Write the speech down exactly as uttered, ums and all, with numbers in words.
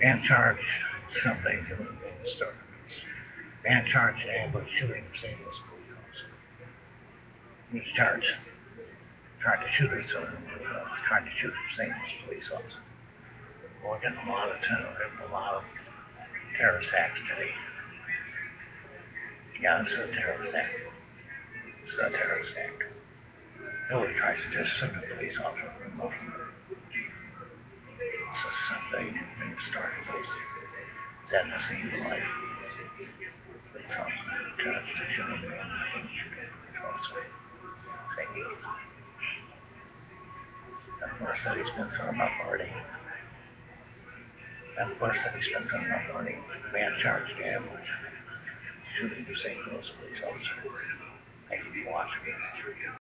Man charged Sunday during the start. Man charged in ambush shooting of Saint Louis police officer. He was charged trying to shoot us, so uh, trying to shoot a Saint Louis police officer. We're getting a lot of terror, a lot of terrorist acts today. Yeah, this is a terrorist act. This is a terrorist act. Nobody tries to just shoot a police officer for nothing. This is something when you started those. Is that the same life? Police officer charged to shoot a man and shooting a police officer. Saint Louis. And of course, that he spent some amount of money. And of course, that he spent some amount of money. Man charged to ambush shooting the Saint Louis police officer. Thank you for watching.